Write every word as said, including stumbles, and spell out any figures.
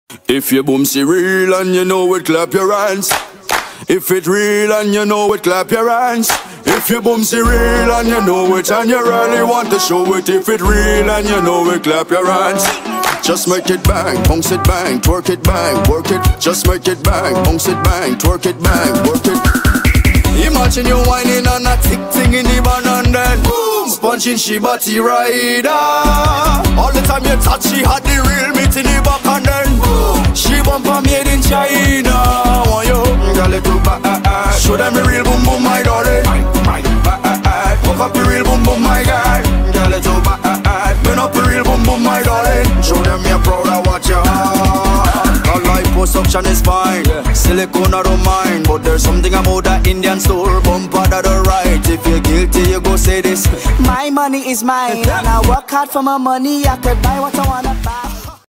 If your boomsy real and you know it, clap your hands. If it real and you know it, clap your hands. If your boomsy real and you know it and you really want to show it. If it real and you know it, clap your hands. Just make it bang, bounce it bang, twerk it bang, work it. Just make it bang, bounce it bang, twerk it bang, work it. Imagine you whining on a tick thing in the van and then boom, sponging she body rider. All the time you touch she had the real meat in the back and then boom, she bumper made in China. Want you, girl it too bad. Show them the real boom boom my darling. Fuck up the real boom boom my guy. Girl it too bad. Burn up the real boom boom my darling. Show them you're proud of what you are. All liposuction is fine, yeah. Silicone I don't mind, but there's something about that Indian store bumper that are right. If you're guilty, you go say this. My money is mine, and I work hard for my money. I could buy what I wanna buy.